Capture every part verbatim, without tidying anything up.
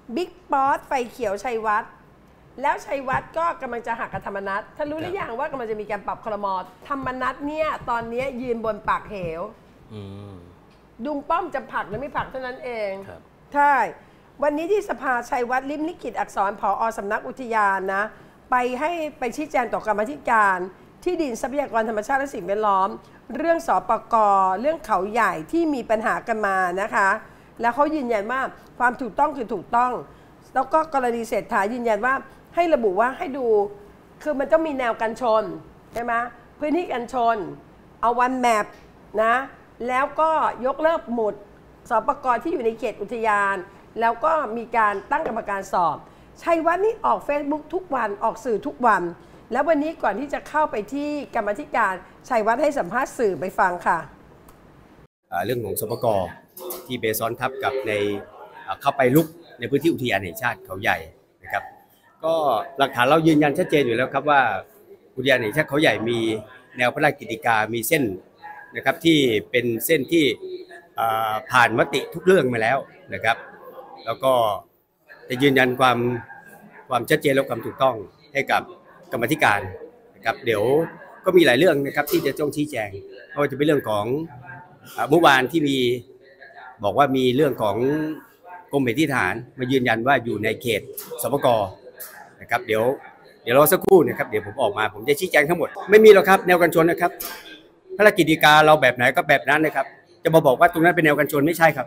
บิ๊กป๊อตไฟเขียวชัยวัฒน์แล้วชัยวัฒน์ก็กำลังจะหักกับธรรมนัสท่านรู้หรือยังว่ากำลังจะมีการปรับครม.ธรรมนัสเนี่ยตอนนี้ยืนบนปากเหวดุงป้อมจะผลักหรือไม่ผลักเท่านั้นเองใช่วันนี้ที่สภาชัยวัฒน์ลิ้มลิขิตอักษรผอ.สำนักอุทยานนะไปให้ไปชี้แจงต่อกรรมธิการที่ดินทรัพยากรธรรมชาติและสิ่งแวดล้อมเรื่องสปก.เรื่องเขาใหญ่ที่มีปัญหากันมานะคะแล้วเขายืนยันว่าความถูกต้องคือถูกต้องแล้วก็กรณีเศรษฐายืนยันว่าให้ระบุว่าให้ดูคือมันต้องมีแนวกันชนใช่ไหมพื้นที่กันชนเอาวันแมปนะแล้วก็ยกเลิกหมุดสปก.ที่อยู่ในเขตอุทยานแล้วก็มีการตั้งกรรมการสอบชัยวัฒน์นี่ออก Facebook ทุกวันออกสื่อทุกวันแล้ววันนี้ก่อนที่จะเข้าไปที่กรรมธิการชัยวัฒน์ให้สัมภาษณ์สื่อไปฟังค่ะเรื่องของสปก.ที่ไปซ้อนทับกับในเข้าไปลุกในพื้นที่อุทยานแห่งชาติเขาใหญ่นะครับก็หลักฐานเรายืนยันชัดเจนอยู่แล้วครับว่าอุทยานแห่งชาติเขาใหญ่มีแนวพระราชกิจการมีเส้นนะครับที่เป็นเส้นที่ผ่านมติทุกเรื่องมาแล้วนะครับแล้วก็จะยืนยันความความชัดเจนและความถูกต้องให้กับกรรมธิการนะครับเดี๋ยวก็มีหลายเรื่องนะครับที่จะต้องชี้แจงไม่ว่าจะเป็นเรื่องของเมื่อวานที่มีบอกว่ามีเรื่องของกรมแผนที่ทหารมายืนยันว่าอยู่ในเขตสปก.นะครับเดี๋ยวเดี๋ยวรอสักครู่นะครับเดี๋ยวผมออกมาผมจะชี้แจงทั้งหมดไม่มีหรอกครับแนวกันชนนะครับพระราชกิจการเราแบบไหนก็แบบนั้นนะครับจะมาบอกว่าตรงนั้นเป็นแนวกันชนไม่ใช่ครับ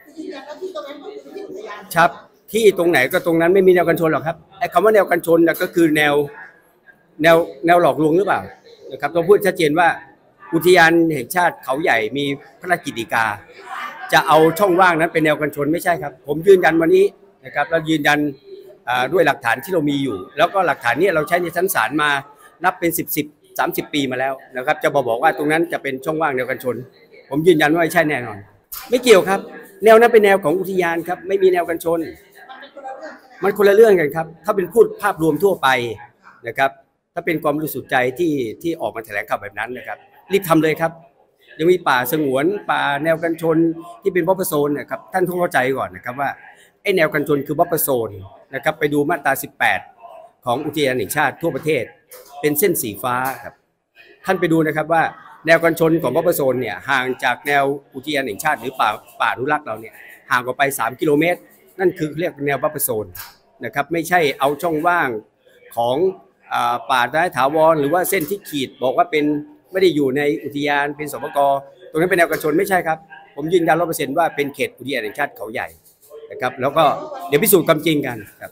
ครับที่ตรงไหนก็ตรงนั้นไม่มีแนวกันชนหรอกครับไอ้คำว่าแนวกันชนก็คือแนวแนวแนวหลอกลวงหรือเปล่านะครับต้องพูดชัดเจนว่าอุทยานแห่งชาติเขาใหญ่มีพระราชกิจการจะเอาช่องว่างนั้นเป็นแนวกันชนไม่ใช่ครับผมยืนยันวันนี้นะครับเรายืนยันด้วยหลักฐานที่เรามีอยู่แล้วก็หลักฐานนี้เราใช้ในชั้นศาลมานับเป็นสิบสิบสามสิบปีมาแล้วนะครับจะบอกว่าตรงนั้นจะเป็นช่องว่างแนวกันชนผมยืนยันว่าไม่ใช่แน่นอนไม่เกี่ยวครับแนวนั้นเป็นแนวของอุทยานครับไม่มีแนวกันชนมันคนละเรื่องกันครับถ้าเป็นพูดภาพรวมทั่วไปนะครับถ้าเป็นความรู้สึกใจที่ที่ออกมาแถลงข่าวแบบนั้นนะครับรีบทำเลยครับยังมีป่าสงวนป่าแนวกันชนที่เป็นบัฟเฟอร์โซนนะครับท่านต้องเข้าใจก่อนนะครับว่าไอ้แนวกันชนคือบัฟเฟอร์โซนนะครับไปดูมาตราสิบแปดของอุทยานแห่งชาติทั่วประเทศเป็นเส้นสีฟ้าครับท่านไปดูนะครับว่าแนวกันชนของบัฟเฟอร์โซนเนี่ยห่างจากแนวอุทยานแห่งชาติหรือป่าป่าอนุรักษ์เราเนี่ยห่างออกไปสามกิโลเมตรนั่นคือเรียกแนวบัฟเฟอร์โซนนะครับไม่ใช่เอาช่องว่างของป่าไม้ถาวรหรือว่าเส้นที่ขีดบอกว่าเป็นไม่ได้อยู่ในอุทยานเป็นสปก.ตรงนั้นเป็นแนวกันชนไม่ใช่ครับผมยืนยันร้อยเปอร์เซ็นต์ว่าเป็นเขตอุทยานแห่งชาติเขาใหญ่นะครับแล้วก็เดี๋ยวพิสูจน์ความจริงกันครับ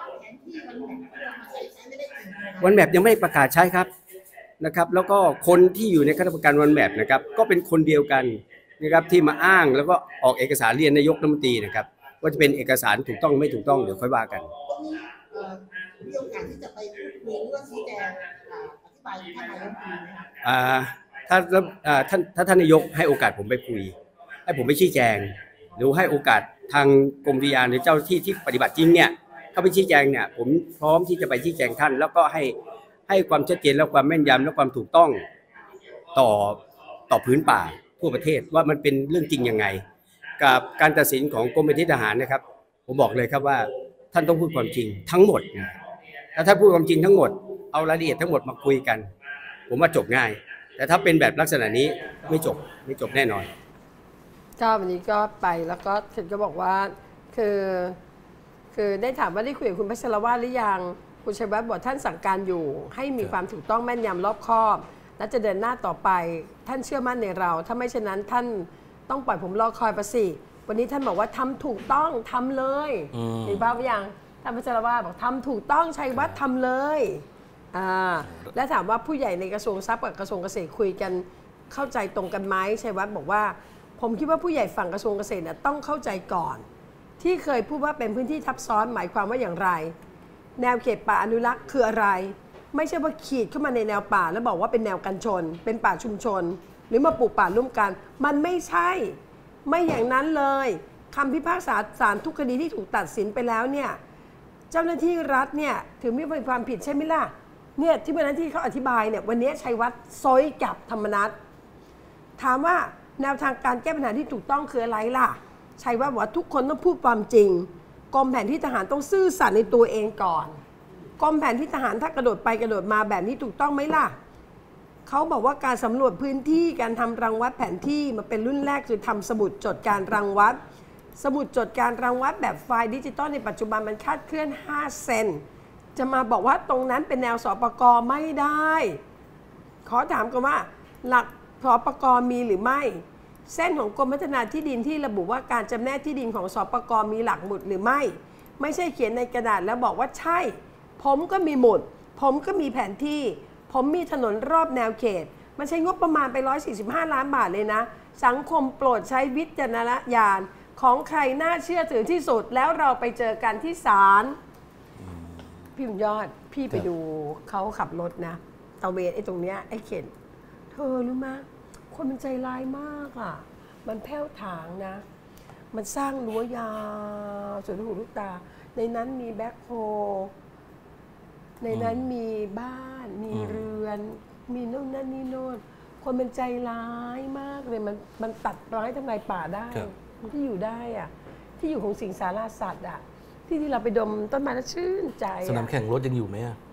วันแมปยังไม่ประกาศใช้ครับนะครับแล้วก็คนที่อยู่ในคณะกรรมการวันแมปนะครับก็เป็นคนเดียวกันนะครับที่มาอ้างแล้วก็ออกเอกสารเรียนนายกรัฐมนตรีนะครับว่าจะเป็นเอกสารถูกต้องไม่ถูกต้องเดี๋ยวค่อยว่ากันมีโอกาสที่จะไปพูดคุยหรือว่าชี้แจงอธิบายท่านนายกดีไหมคะอ่าถ้าท่านถ้าท่านนายกให้โอกาสผมไปคุยให้ผมไปชี้แจงหรือให้โอกาสทางกรมอุทยานหรือเจ้าที่ที่ปฏิบัติจริงเนี่ยเข้าไปชี้แจงเนี่ยผมพร้อมที่จะไปชี้แจงท่านแล้วก็ให้ให้ความชัดเจนและความแม่นยำและความถูกต้องต่อต่อพื้นป่าทั่วประเทศว่ามันเป็นเรื่องจริงยังไงกับการตัดสินของกรมแผนที่ทหารนะครับผมบอกเลยครับว่าท่านต้องพูดความจริงทั้งหมดถ้าท่านพูดความจริงทั้งหมดเอารายละเอียดทั้งหมดมาคุยกันผมว่าจบง่ายแต่ถ้าเป็นแบบลักษณะนี้ไม่จบไม่จบแน่นอนก็วันนี้ก็ไปแล้วก็เห็นก็บอกว่าคือคือได้ถามว่าได้คุยกับคุณพัชรวาทหรือยังคุณชัยวัฒน์บอกท่านสั่งการอยู่ให้มีความถูกต้องแม่นยำรอบคอบและจะเดินหน้าต่อไปท่านเชื่อมั่นในเราถ้าไม่เช่นนั้นท่านต้องปล่อยผมรอคอยประสิวันนี้ท่านบอกว่าทำถูกต้องทำเลยมีบ้างหรือยังท่านพัชรวาทบอกทำถูกต้องชัยวัฒน์ทำเลยอ่าและถามว่าผู้ใหญ่ในกระทรวงทรัพย์กับกระทรวงเกษตรคุยกันเข้าใจตรงกันไหมชัยวัฒน์บอกว่าผมคิดว่าผู้ใหญ่ฝั่งกระทรวงเกษตรเนี่ยต้องเข้าใจก่อนที่เคยพูดว่าเป็นพื้นที่ทับซ้อนหมายความว่าอย่างไรแนวเขตป่าอนุรักษ์คืออะไรไม่ใช่ว่าขีดเข้ามาในแนวป่าแล้วบอกว่าเป็นแนวกันชนเป็นป่าชุมชนหรือมาปลูกป่าร่วมกันมันไม่ใช่ไม่อย่างนั้นเลยคำพิพากษาศาลทุกคดีที่ถูกตัดสินไปแล้วเนี่ยเจ้าหน้าที่รัฐเนี่ยถือมีความผิดใช่ไหมล่ะเนี่ยที่วันนั้นที่เขาอธิบายเนี่ยวันนี้ชัยวัฒน์ซอยกับธรรมนัสถามว่าแนวทางการแก้ปัญหาที่ถูกต้องคืออะไรล่ะชัยวัฒน์บอกว่าทุกคนต้องพูดความจริงกรมแผนที่ทหารต้องซื่อสัตย์ในตัวเองก่อนกรมแผนที่ทหารถ้ากระโดดไปกระโดดมาแบบนี้ถูกต้องไหมล่ะเขาบอกว่าการสำรวจพื้นที่การทำรังวัดแผนที่มาเป็นรุ่นแรกคือทำสมุดจดการรังวัดสมุดจดการรังวัดแบบไฟล์ดิจิตอลในปัจจุบันมันคลาดเคลื่อนห้าเซนจะมาบอกว่าตรงนั้นเป็นแนวสปก.ไม่ได้ขอถามกันว่าหลักสปก.มีหรือไม่เส้นของกรมพัฒนาที่ดินที่ระบุว่าการจำแนกที่ดินของสปก.มีหลักหมุดหรือไม่ไม่ใช่เขียนในกระดาษแล้วบอกว่าใช่ผมก็มีหมุดผมก็มีแผนที่ผมมีถนนรอบแนวเขตมันใช้งบประมาณไปหนึ่งร้อยสี่สิบห้าล้านบาทเลยนะสังคมโปรดใช้วิจารณญาณของใครน่าเชื่อถือที่สุดแล้วเราไปเจอกันที่ศาลพี่บุญยอดพี่ไปดูเขาขับรถนะตะเวนไอ้ตรงเนี้ยไอ้เข็นเธอรู้ไหมคนมันใจร้ายมากอ่ะมันแผ้วถางนะมันสร้างรั้วยาวสุดหูลูกตาในนั้นมีแบ็คโฮในนั้นมีบ้านมีเรือนมีโน่นนั่นนี่โน่นคนมันใจร้ายมากเลยมันมันตัดไม้ทำลายป่าได้ที่อยู่ได้อ่ะที่อยู่ของสิงสาราสัตว์อ่ะที่ที่เราไปดมต้นไม้แล้วชื่นใจสนามแข่งรถยังอยู่ไหมอ่ะ